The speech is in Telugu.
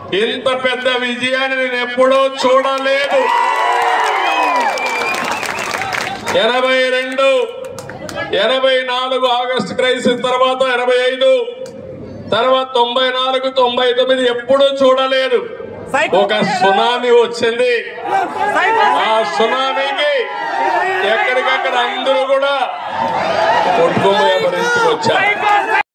ఇంత పెద్ద విజయాన్ని నేను ఎప్పుడూ చూడలేదు. 82, 84 ఆగస్టు క్రైసిస్ తర్వాత 85, తర్వాత 94, 99 ఎప్పుడూ చూడలేదు. ఒక సునామీ వచ్చింది. ఆ సునామీకి ఎక్కడికక్కడ అందరూ కూడా కొట్టుకుపోయే పరిస్థితికి వచ్చారు.